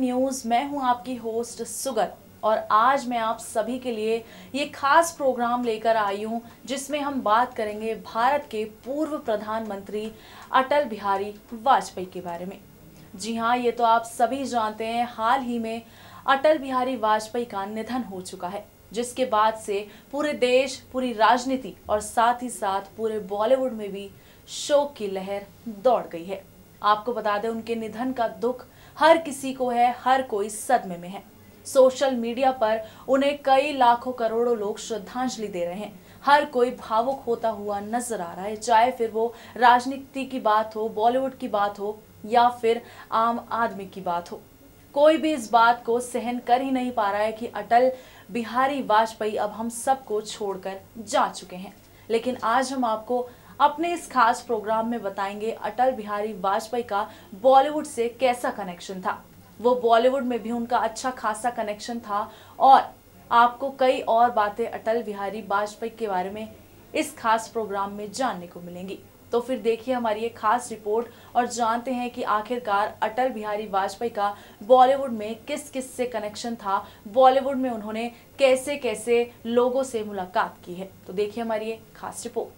News. मैं हूं आपकी होस्ट सुगत और आज मैं आप सभी के लिए ये खास प्रोग्राम लेकर आई हूं जिसमें हम बात करेंगे भारत के पूर्व प्रधानमंत्री अटल बिहारी वाजपेयी के बारे में। जी हां, ये तो आप सभी जानते हैं, हाल ही में अटल बिहारी वाजपेयी का निधन हो चुका है, जिसके बाद से पूरे देश, पूरी राजनीति और साथ ही साथ पूरे बॉलीवुड में भी शोक की लहर दौड़ गई है। आपको बता दें, उनके निधन का दुख हर किसी को है, हर कोई सदमे में है। सोशल मीडिया पर उन्हें कई लाखों करोड़ों लोग श्रद्धांजलि दे रहे हैं। हर कोई भावुक होता हुआ नजर आ रहा है, चाहे फिर वो राजनीति की बात हो, बॉलीवुड की बात हो या फिर आम आदमी की बात हो। कोई भी इस बात को सहन कर ही नहीं पा रहा है कि अटल बिहारी वाजपेयी अब हम सबको छोड़कर जा चुके हैं। लेकिन आज हम आपको अपने इस खास प्रोग्राम में बताएंगे अटल बिहारी वाजपेयी का बॉलीवुड से कैसा कनेक्शन था। वो बॉलीवुड में भी उनका अच्छा खासा कनेक्शन था और आपको कई और बातें अटल बिहारी वाजपेयी के बारे में इस खास प्रोग्राम में जानने को मिलेंगी। तो फिर देखिए हमारी ये खास रिपोर्ट और जानते हैं कि आखिरकार अटल बिहारी वाजपेयी का बॉलीवुड में किस किस से कनेक्शन था, बॉलीवुड में उन्होंने कैसे कैसे लोगों से मुलाकात की है। तो देखिए हमारी ये खास रिपोर्ट।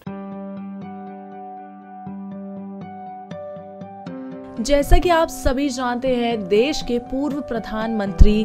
जैसा कि आप सभी जानते हैं, देश के पूर्व प्रधानमंत्री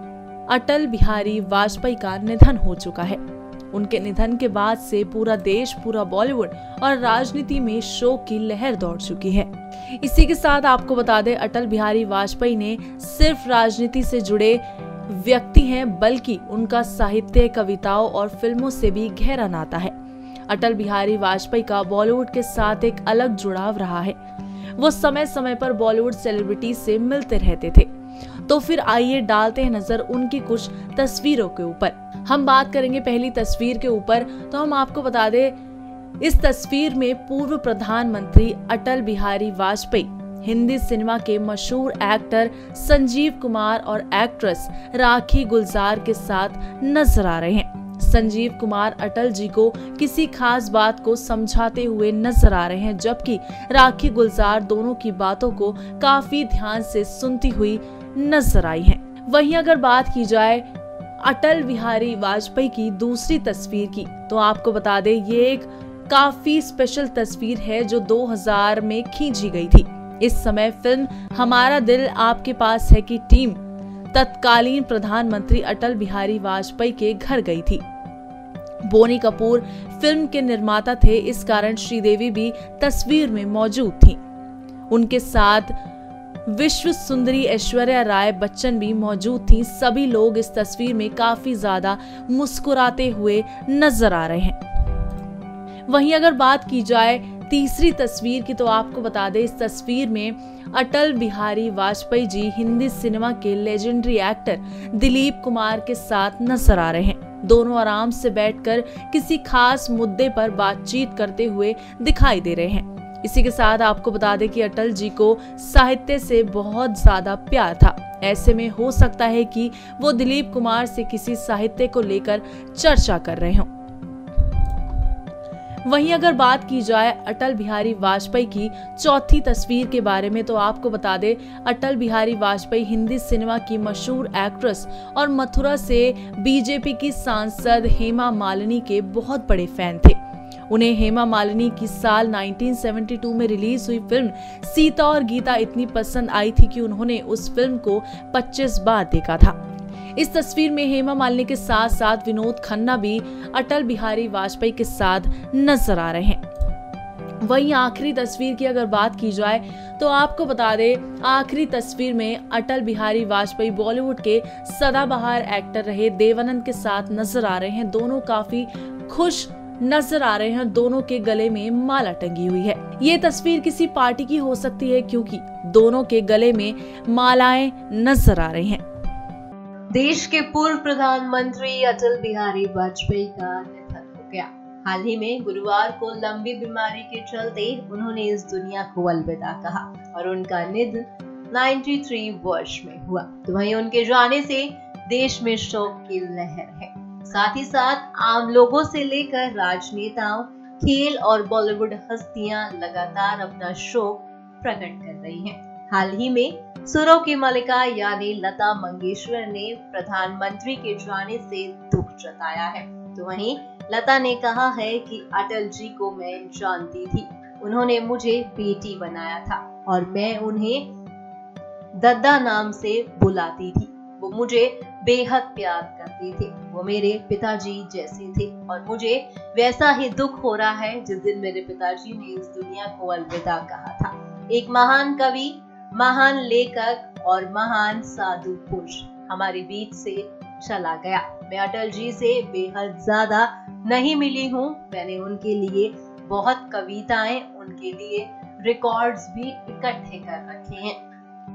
अटल बिहारी वाजपेयी का निधन हो चुका है। उनके निधन के बाद से पूरा देश, पूरा बॉलीवुड और राजनीति में शोक की लहर दौड़ चुकी है। इसी के साथ आपको बता दें, अटल बिहारी वाजपेयी ने सिर्फ राजनीति से जुड़े व्यक्ति हैं, बल्कि उनका साहित्य, कविताओं और फिल्मों से भी गहरा नाता है। अटल बिहारी वाजपेयी का बॉलीवुड के साथ एक अलग जुड़ाव रहा है। वो समय समय पर बॉलीवुड सेलिब्रिटी से मिलते रहते थे। तो फिर आइए डालते हैं नजर उनकी कुछ तस्वीरों के ऊपर। हम बात करेंगे पहली तस्वीर के ऊपर, तो हम आपको बता दें, इस तस्वीर में पूर्व प्रधानमंत्री अटल बिहारी वाजपेयी हिंदी सिनेमा के मशहूर एक्टर संजीव कुमार और एक्ट्रेस राखी गुलजार के साथ नजर आ रहे हैं। संजीव कुमार अटल जी को किसी खास बात को समझाते हुए नजर आ रहे हैं, जबकि राखी गुलजार दोनों की बातों को काफी ध्यान से सुनती हुई नजर आई हैं। वहीं अगर बात की जाए अटल बिहारी वाजपेयी की दूसरी तस्वीर की, तो आपको बता दें ये एक काफी स्पेशल तस्वीर है जो 2000 में खींची गई थी। इस समय फिल्म हमारा दिल आपके पास है की टीम तत्कालीन प्रधानमंत्री अटल बिहारी वाजपेयी के घर गई थी। बोनी कपूर फिल्म के निर्माता थे, इस कारण श्रीदेवी भी तस्वीर में मौजूद थी। उनके साथ विश्व सुंदरी ऐश्वर्या राय बच्चन भी मौजूद थी। सभी लोग इस तस्वीर में काफी ज्यादा मुस्कुराते हुए नजर आ रहे हैं। वहीं अगर बात की जाए तीसरी तस्वीर की, तो आपको बता दें इस तस्वीर में अटल बिहारी वाजपेयी जी हिंदी सिनेमा के लेजेंडरी एक्टर दिलीप कुमार के साथ नजर आ रहे हैं। दोनों आराम से बैठकर किसी खास मुद्दे पर बातचीत करते हुए दिखाई दे रहे हैं। इसी के साथ आपको बता दें कि अटल जी को साहित्य से बहुत ज्यादा प्यार था। ऐसे में हो सकता है कि वो दिलीप कुमार से किसी साहित्य को लेकर चर्चा कर रहे हों। वहीं अगर बात की जाए अटल बिहारी वाजपेयी की चौथी तस्वीर के बारे में, तो आपको बता दें अटल बिहारी वाजपेयी हिंदी सिनेमा की मशहूर एक्ट्रेस और मथुरा से बीजेपी की सांसद हेमा मालिनी के बहुत बड़े फैन थे। उन्हें हेमा मालिनी की साल 1972 में रिलीज हुई फिल्म सीता और गीता इतनी पसंद आई थी कि उन्होंने उस फिल्म को 25 बार देखा था। इस तस्वीर में हेमा मालिनी के साथ साथ विनोद खन्ना भी अटल बिहारी वाजपेयी के साथ नजर आ रहे हैं। वहीं आखिरी तस्वीर की अगर बात की जाए, तो आपको बता दें आखिरी तस्वीर में अटल बिहारी वाजपेयी बॉलीवुड के सदाबहार एक्टर रहे देवानंद के साथ नजर आ रहे हैं। दोनों काफी खुश नजर आ रहे हैं, दोनों के गले में माला टंगी हुई है। ये तस्वीर किसी पार्टी की हो सकती है, क्योंकि दोनों के गले में मालाएं नजर आ रही हैं। देश के पूर्व प्रधानमंत्री अटल बिहारी वाजपेयी का निधन हो गया। हाल ही में गुरुवार को लंबी बीमारी के चलते उन्होंने इस दुनिया को अलविदा कहा और उनका निधन 93 वर्ष में हुआ। तो वहीं उनके जाने से देश में शोक की लहर है। साथ ही साथ आम लोगों से लेकर राजनेताओं, खेल और बॉलीवुड हस्तियां लगातार अपना शोक प्रकट कर रही हैं। हाल ही में सुरों की मलिका यानी लता मंगेशकर ने प्रधानमंत्री के जाने से दुख जताया है। तो वहीं लता ने कहा है कि अटल जी को मैं जानती थी, उन्होंने मुझे बेटी बनाया था और मैं उन्हें दद्दा नाम से बुलाती थी। वो मुझे बेहद प्यार करते थे, वो मेरे पिताजी जैसे थे और मुझे वैसा ही दुख हो रहा है जिस दिन मेरे पिताजी ने इस दुनिया को अलविदा कहा था। एक महान कवि, महान लेखक और महान साधु पुरुष हमारे बीच से चला गया। मैं अटल जी से बेहद ज्यादा नहीं मिली हूँ, मैंने उनके लिए बहुत कविताएं, उनके लिए रिकॉर्ड्स भी इकट्ठे कर रखे हैं।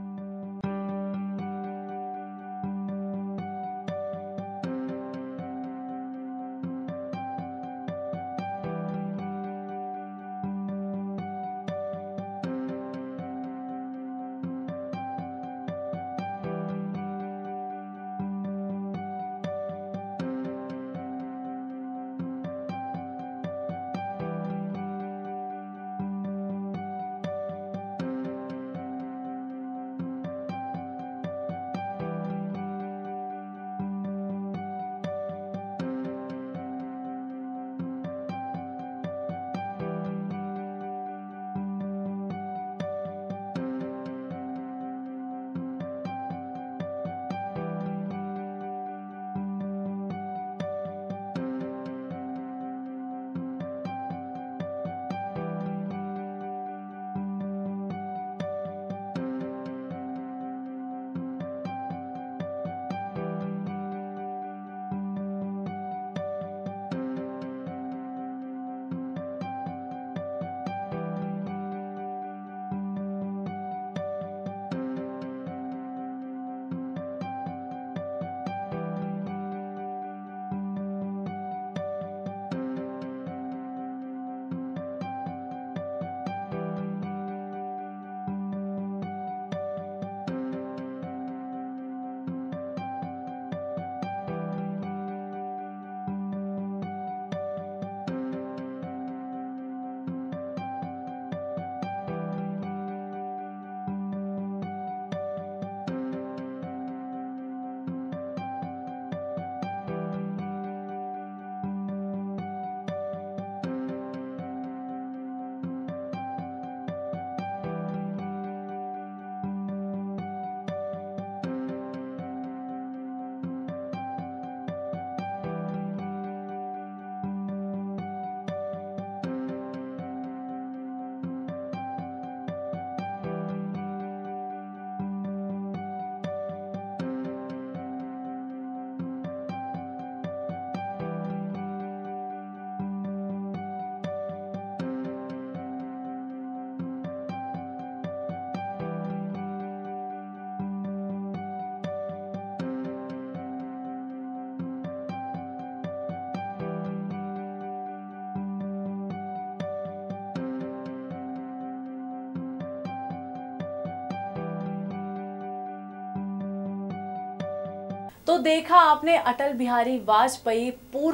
तो देखा आपने अटल बिहारी वाजपेयी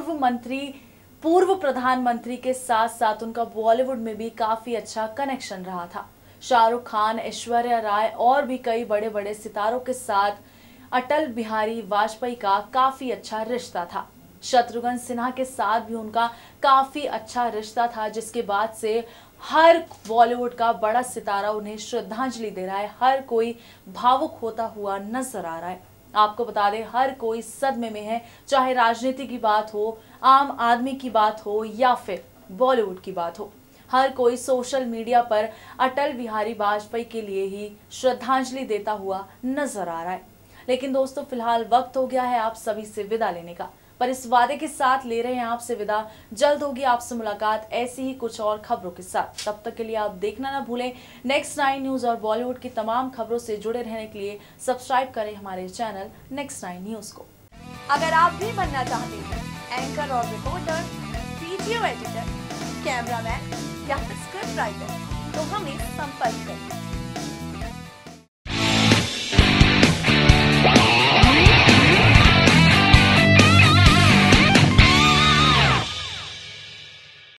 पूर्व प्रधानमंत्री के साथ साथ उनका बॉलीवुड में भी काफी अच्छा कनेक्शन रहा था। शाहरुख खान, ऐश्वर्या राय और भी कई बड़े बड़े सितारों के साथ अटल बिहारी वाजपेयी का काफी अच्छा रिश्ता था। शत्रुघ्न सिन्हा के साथ भी उनका काफी अच्छा रिश्ता था, जिसके बाद से हर बॉलीवुड का बड़ा सितारा उन्हें श्रद्धांजलि दे रहा है। हर कोई भावुक होता हुआ नजर आ रहा है। आपको बता दें, हर कोई सदमे में है, चाहे राजनीति की बात हो, आम आदमी की बात हो या फिर बॉलीवुड की बात हो। हर कोई सोशल मीडिया पर अटल बिहारी वाजपेयी के लिए ही श्रद्धांजलि देता हुआ नजर आ रहा है। लेकिन दोस्तों, फिलहाल वक्त हो गया है आप सभी से विदा लेने का, पर इस वादे के साथ ले रहे हैं आपसे विदा, जल्द होगी आपसे मुलाकात ऐसी ही कुछ और खबरों के साथ। तब तक के लिए आप देखना ना भूलें नेक्स्ट 9 न्यूज और बॉलीवुड की तमाम खबरों से जुड़े रहने के लिए सब्सक्राइब करें हमारे चैनल नेक्स्ट 9 न्यूज को। अगर आप भी बनना चाहते हैं एंकर और रिपोर्टर, वीडियो एडिटर, कैमरामैन या फिर स्क्रिप्ट राइटर, तो हमें संपर्क करें।